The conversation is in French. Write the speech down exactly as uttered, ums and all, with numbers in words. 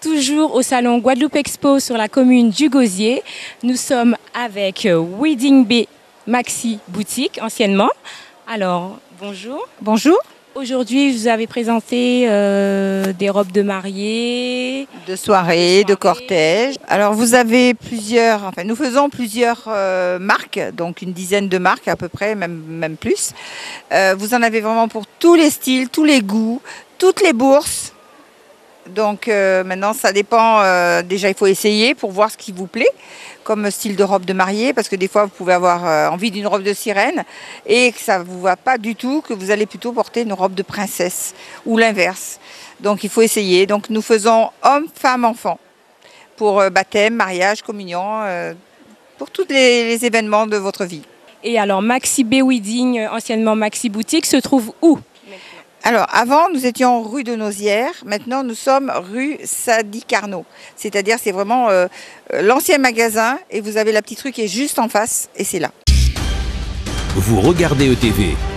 toujours au salon Guadeloupe Expo sur la commune du Gosier. Nous sommes avec Wedding Bay Maxi Boutique, anciennement. Alors, bonjour. Bonjour. Aujourd'hui, vous avez présenté euh, des robes de mariée, de soirée, de, de cortège. Alors, vous avez plusieurs, enfin, nous faisons plusieurs euh, marques, donc une dizaine de marques à peu près, même, même plus. Euh, vous en avez vraiment pour tous les styles, tous les goûts, toutes les bourses. Donc euh, maintenant, ça dépend. Euh, déjà, il faut essayer pour voir ce qui vous plaît, comme style de robe de mariée, parce que des fois, vous pouvez avoir euh, envie d'une robe de sirène et que ça ne vous va pas du tout, que vous allez plutôt porter une robe de princesse ou l'inverse. Donc, il faut essayer. Donc, nous faisons hommes, femmes, enfants pour euh, baptême, mariage, communion, euh, pour tous les, les événements de votre vie. Et alors, Maxi Bay Wedding, anciennement Maxi Boutique, se trouve où ? Alors, avant, nous étions rue de Nausière. Maintenant, nous sommes rue Sadi Carnot. C'est-à-dire, c'est vraiment euh, l'ancien magasin et vous avez la petite rue qui est juste en face et c'est là. Vous regardez E T V.